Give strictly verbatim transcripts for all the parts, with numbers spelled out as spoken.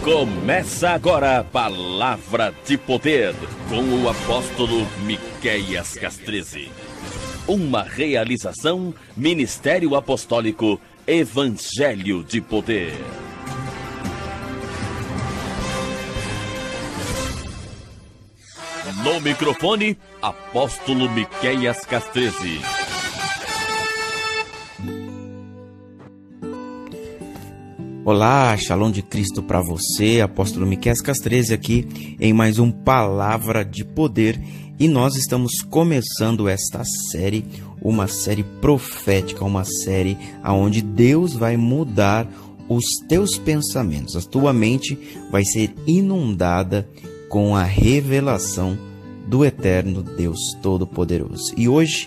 Começa agora a Palavra de Poder com o apóstolo Miqueias Castrezi. Uma realização Ministério Apostólico Evangelho de Poder. No microfone, apóstolo Miqueias Castrezi. Olá, Shalom de Cristo para você, apóstolo Miqueias Castrezi aqui em mais um Palavra de Poder, e nós estamos começando esta série, uma série profética, uma série onde Deus vai mudar os teus pensamentos, a tua mente vai ser inundada com a revelação do eterno Deus Todo-Poderoso. E hoje,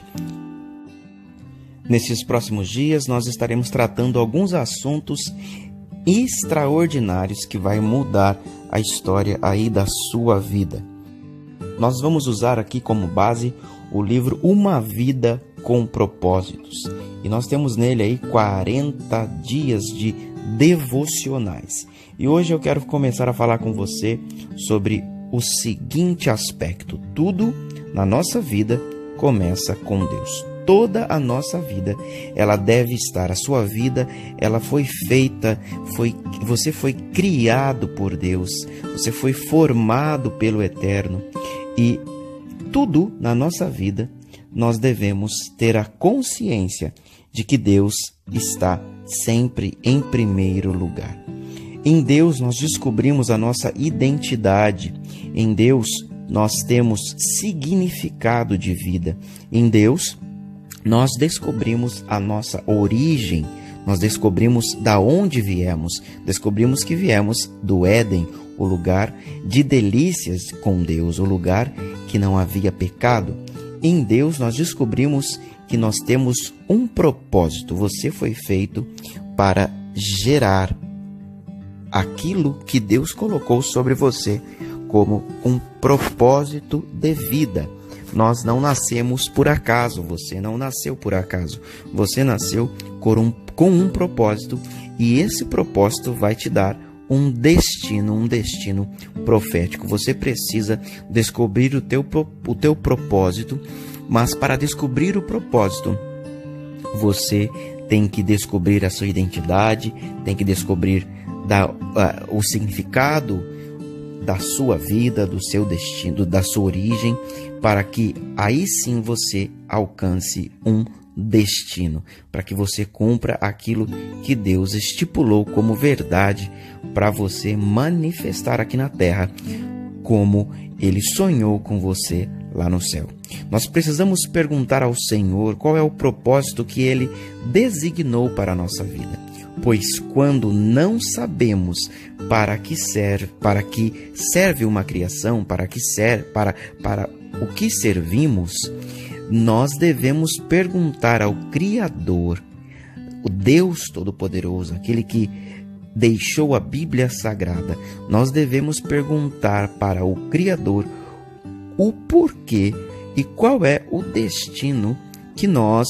nesses próximos dias, nós estaremos tratando alguns assuntos extraordinários que vai mudar a história aí da sua vida. Nós vamos usar aqui como base o livro Uma Vida com Propósitos. E nós temos nele aí quarenta dias de devocionais. E hoje eu quero começar a falar com você sobre o seguinte aspecto: tudo na nossa vida começa com Deus. Toda a nossa vida, ela deve estar, a sua vida, ela foi feita, foi, você foi criado por Deus, você foi formado pelo Eterno, e tudo na nossa vida, nós devemos ter a consciência de que Deus está sempre em primeiro lugar. Em Deus nós descobrimos a nossa identidade, em Deus nós temos significado de vida, em Deus nós descobrimos a nossa origem, nós descobrimos da onde viemos, descobrimos que viemos do Éden, o lugar de delícias com Deus, o lugar que não havia pecado. Em Deus nós descobrimos que nós temos um propósito, você foi feito para gerar aquilo que Deus colocou sobre você como um propósito de vida. Nós não nascemos por acaso, você não nasceu por acaso. Você nasceu com um, com um propósito, e esse propósito vai te dar um destino, um destino profético. Você precisa descobrir o teu, o teu propósito, mas para descobrir o propósito, você tem que descobrir a sua identidade, tem que descobrir da, uh, o significado da sua vida, do seu destino, da sua origem, para que aí sim você alcance um destino, para que você cumpra aquilo que Deus estipulou como verdade para você manifestar aqui na terra, como Ele sonhou com você lá no céu. Nós precisamos perguntar ao Senhor qual é o propósito que Ele designou para a nossa vida. Pois quando não sabemos para que serve, para que serve uma criação, para que serve, para, para o que servimos, nós devemos perguntar ao Criador, o Deus Todo-Poderoso, aquele que deixou a Bíblia Sagrada. Nós devemos perguntar para o Criador o porquê e qual é o destino que nós,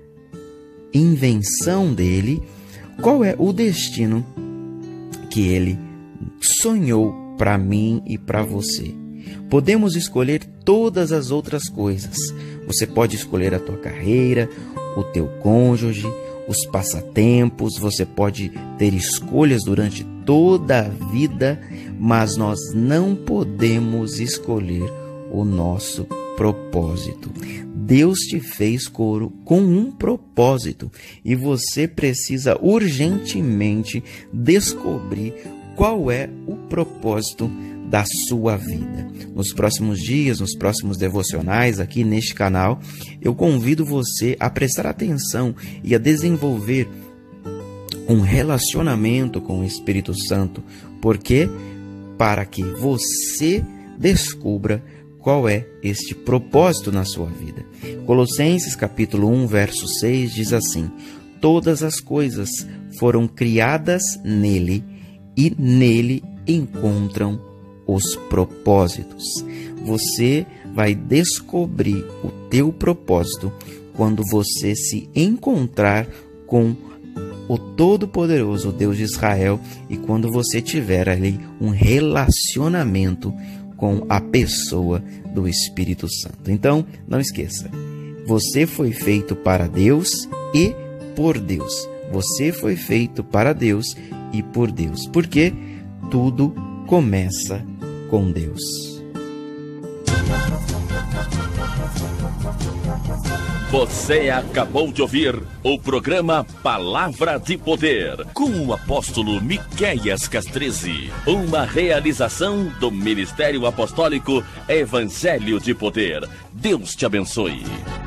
invenção dele, qual é o destino que Ele sonhou para mim e para você. Podemos escolher todas as outras coisas. Você pode escolher a tua carreira, o teu cônjuge, os passatempos. Você pode ter escolhas durante toda a vida, mas nós não podemos escolher o nosso propósito. Deus te fez com um propósito, e você precisa urgentemente descobrir qual é o propósito da sua vida. Nos próximos dias, nos próximos devocionais aqui neste canal, eu convido você a prestar atenção e a desenvolver um relacionamento com o Espírito Santo. Por quê? Para que você descubra qual é este propósito na sua vida. Colossenses capítulo um, verso seis diz assim: todas as coisas foram criadas nele, e nele encontram os propósitos. Você vai descobrir o teu propósito quando você se encontrar com o Todo-Poderoso, o Deus de Israel, e quando você tiver ali um relacionamento com a pessoa do Espírito Santo. Então, não esqueça, você foi feito para Deus e por Deus. Você foi feito para Deus e por Deus, porque tudo começa com Deus. Você acabou de ouvir o programa Palavra de Poder, com o apóstolo Miqueias Castrezi, uma realização do Ministério Apostólico Evangelho de Poder. Deus te abençoe.